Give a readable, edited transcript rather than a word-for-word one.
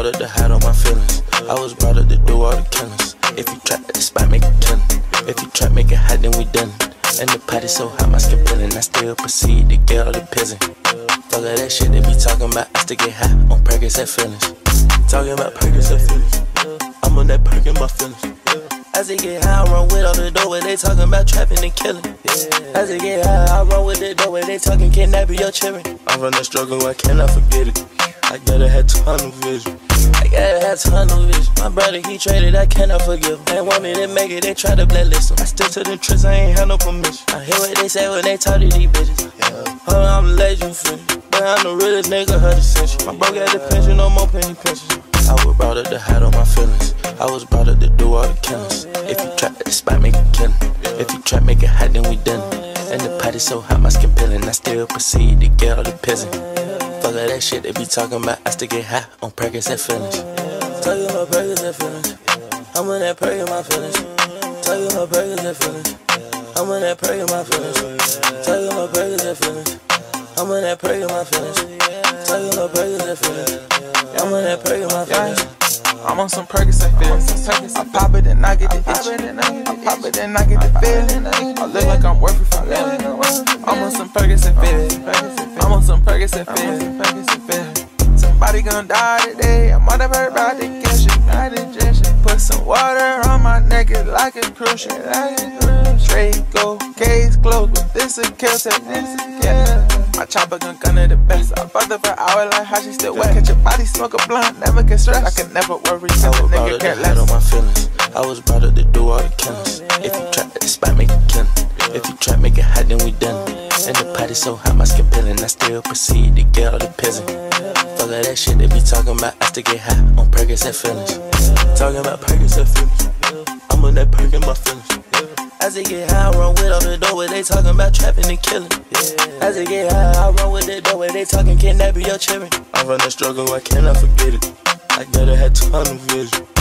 up to hide all my feelings. I was brought up to do all the killings. If you trap at the spot, make it killing. If you trap, make it hot, then we done. And the party so hot, my skin peeling. I still proceed to get all the pissing. Fuck all that shit they be talking about. I still get high on Percocet feelings. Talking about Percocet feelings. I'm on that perk in my feelings. As they get high, I run with all the dough where they talking about trapping and killing. As they get high, I run with the dough where they talking kidnapping your children. I'm from the struggle, I cannot forget it. I gotta have tunnel vision. I gotta have tunnel vision. My brother, he traded, I cannot forgive him. They want me to make it, they try to blacklist him. I stick to them tricks, I ain't had no permission. I hear what they say when they talk to these bitches. Hold on, I'ma let you finish. But I'm the realest nigga of the century. My bro got the pension, no more penny pensions. I was brought up to hide all my feelings. I was brought up to do all the killings. If you trap at the spot, make it killing. If you trap, make it hot, then we done. And the party so hot, my skin peeling. I still proceed to get all the pissing. Fuck all that shit they be talking about. I still get high on Percocet feelings. Talking about Percocet feelings. I'm on that perk in my feelings. Talking about Percocet feelings. I'm on that perk in my feelings. Talking about Percocet feelings. I'm on that perk in my feelings. Talking about Percocet feelings. I'm on that perk in my feelings. I'm on some Percocet feelings. I pop it and I get the itch. I pop it and I get the feeling. I look like I'm worth it for living. I'm on some Percocet feelings. I'm on some Percocet feelings. Somebody gon' die today. I'm on that bird about to get shit. Put some water on my neck, it's like a cruise ship. Straight go, case closed, but this a kill set. Yeah. My chopper gun gunner the best. I fucked her for an hour like how she still wet. Catch your body, smoke a blunt, never get stressed. I can never worry, cause a nigga can't less. On my feelings. I was brought up to do all the killings. If you trap at the spot, make it killing. If you trap, make it hot, then we done. And the party so hot, my skin peeling. I still proceed to get all the pissing. Fuck all that shit they be talking about. I still get high on Percocet feelings. Talking about Percocet feelings. I'm on that perk in my feelings. As they get high, I run with all the dough where they talking about trapping and killing. As they get high, I run with the dough where they talking kidnapping your children. I'm from the struggle, I cannot forget it. I gotta have tunnel vision.